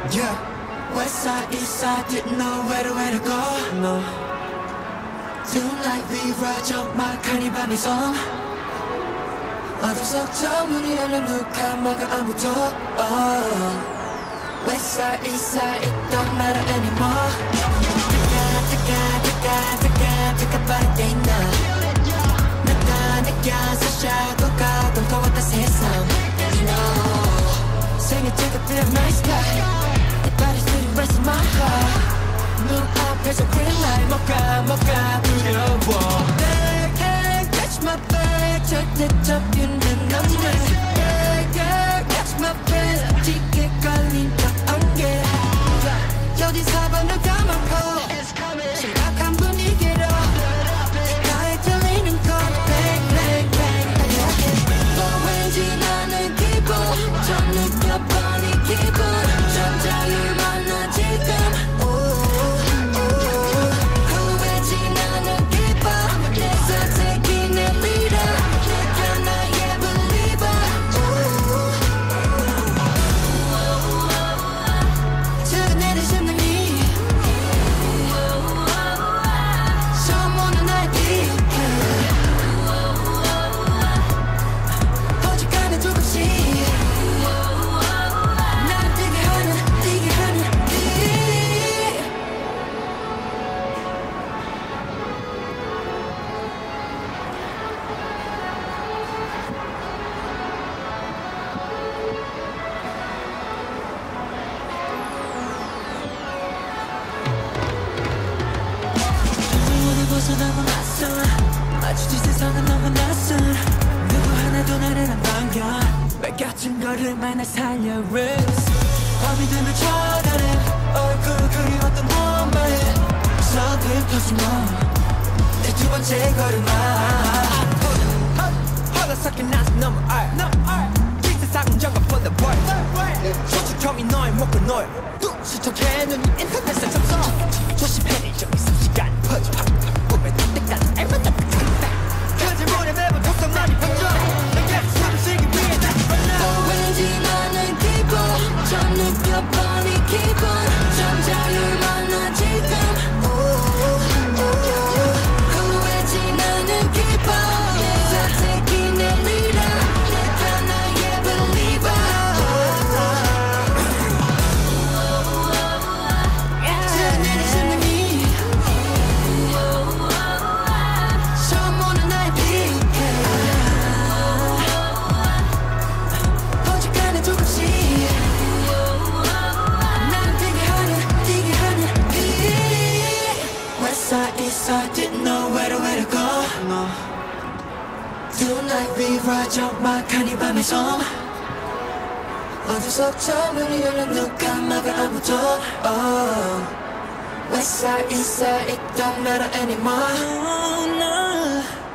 Yeah. West side, east side, didn't know where to go. No. Tonight we ride up my canny by my song. 어둠 속 저 문이 열려 누가 막아 아무도. West side, east side, it don't matter anymore. 뜨까 빠르게 나 내가 느껴서 샤고가 꿈꿔왔던 세상. You know 생일 찍어드려 my sky. 내 body's pretty rest in my heart. 눈 앞에서 green light 뭐가 두려워. They can't catch my back. 절대 접히는 남자. They can't catch my breath. 짙게 걸린 저 안개. 여기 사방을 감아고 심각한 분위기로 가에 들리는 건 bang bang bang. 왠지 나는 기분 좀 느껴버린 기분. 좀 자유를 만나 지금. 마주친 세상은 너무 낯선. 누구 하나도 나를 안 반겨. 말 같은 걸음만 날 살려 Risk. 밤이 되면 쳐다는 얼굴 그리웠던 너만의 서글퍼진 넌내 두 번째 걸음아. 홀로서긴 나서 너무 알 이 세상은 정말 for the world. 소축점이 너의 목표 너의 시청해 눈이 인터넷에 접속. 조심해 일정이 3시간 퍼져 꿈에 닿을 때까지 알만 잡고 그들물에 매번 독성만이 번져. 내게 숨을 쉬기 위해 다 불러. 왠지 나는 기분 좀 느껴버린 기분. 좀 자유를 만나 지금. 왠지 나는 기분 내가 taking the lead. 내가 나의 believer. 지내는 심장이 처음 오는 나의 빛에 어지간해 조금씩 난 뛰게 하는 빛. West side, east side, didn't know where to go. No. Tonight we ride up my canny 밤의 섬. 어둠 속 저 문이 열려 누가 막아 아무도. West side, east side, it don't matter anymore. Oh, no.